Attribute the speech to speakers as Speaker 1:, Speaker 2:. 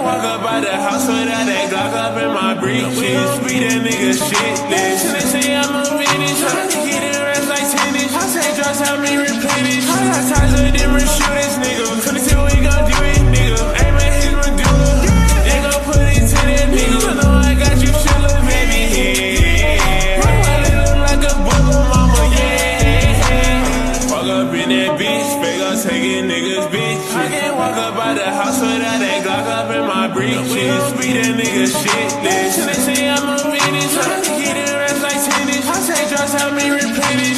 Speaker 1: walk up out the house without that Glock up in my breeches. We gon' beat that nigga shitless. And they say I'm a finish. I can get it rest like tennis. I say drops help me replenish. I got ties with different shooters, nigga. Finna see what we gon' do it, nigga. Aim at his medulla. They gon' put it to that nigga. I know I got you shilla, baby, yeah. I lit him like a bubble mama, yeah. Walk up in that bitch, fake up taking niggas bitch. I can't walk up out the house without that Glock up in my breeches. We gon' beat that nigga shitless. And they say I'm a finish. I can get it rest like tennis. I say drops help me replenish.